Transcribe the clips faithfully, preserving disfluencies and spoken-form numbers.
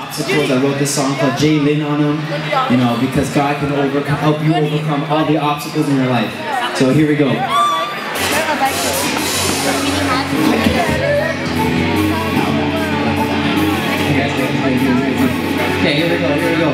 obstacles. I wrote this song called J Lin On Em, you know, because God can overcome, help you overcome all the obstacles in your life. So here we go. Okay, here we go, here we go.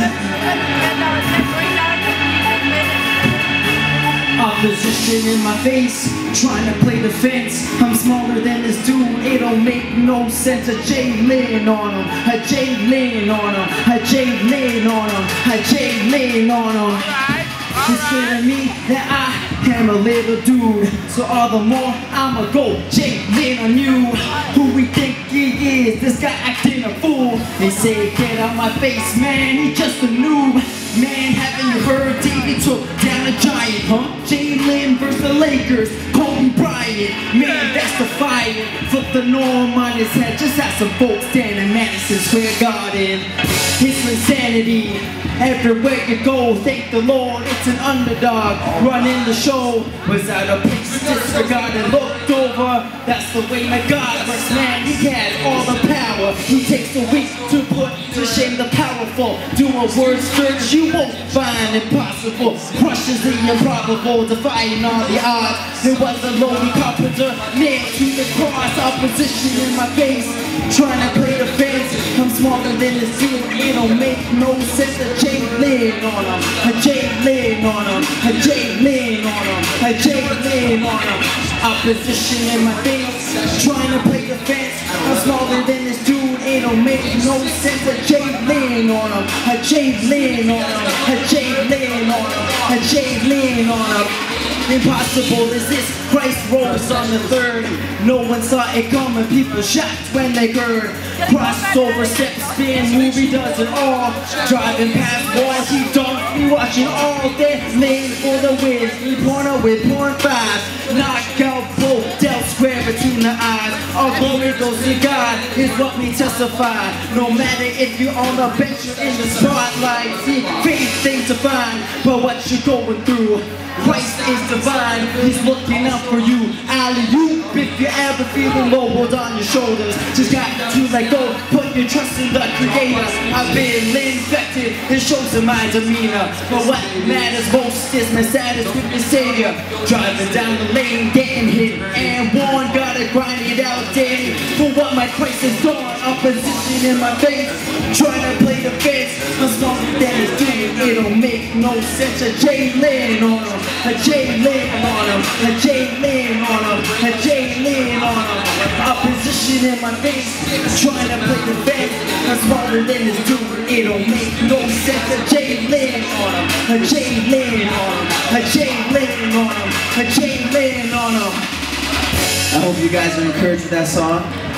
Opposition in my face, trying to play defense. I'm smaller than this dude, it don't make no sense. A J Lin on him, a J Lin on him, a J Lin on him, a J Lin on him. It's scaring me that I am a little dude, so all the more I'ma go J Lin on you. Who we think he is, this guy acting a fool. They say get out my face, man, he just a noob. Man, haven't you heard David took down a giant, huh? J Lin versus the Lakers, Kobe Bryant. Man, that's defiant. Flip the norm on his head, just have some folks stand in Madison Square Garden. It's Linsanity. Everywhere you go, thank the Lord, it's an underdog running the show. Was out of place, disregarded, looked over. That's the way my God works, man. He has all the power. He takes the weak to put to shame the powerful. Do a word search, you won't find impossible. Crushes the improbable, defying all the odds. It was a lowly carpenter, nailed to the cross. Opposition in my face, trying to play the fence. I'm smaller than this dude, it don't make no sense. A J Lin on him, a J Lin on him, a J Lin on him, a J Lin on him. Opposition in my face, trying to play the fence. I'm smaller than this dude, it don't make no sense. A J Lin on him, a J Lin on him, a J Lin on him, a J Lin on him. Impossible is this, Christ rose on the third. No one saw it coming, people shocked when they heard. Crossover, step, spin, movie does it all. Driving past walls, he don't be watching all day. Lane for the win, three pointer with point five. Knockout both, dealt square between the eyes. Our glory goes to God, is what we testify. No matter if you're on the bench or in the spotlight. See, faith things to find, but what you're going through. Christ is divine, he's looking out for you. Alley-oop, if you ever feeling low, hold on your shoulders. Just got to let go, put your trust in the Creator. I've been infected, it shows in my demeanor. But what matters most is my status with the Savior. Driving down the lane, getting hit and worn. Gotta grind it out daily for what my Christ has done. Opposition in my face, trying to play the fence. I'm smaller than his dude, it don't make no sense. A J Lin on him, a J Lin on him, a J Lin on him, a J Lin on him. Opposition in my face, trying to play the fence. I'm smaller than his dude, it don't make no sense. A J Lin on him, a J Lin on him, a J Lin on him, a J Lin on him. I hope you guys are encouraged with that song.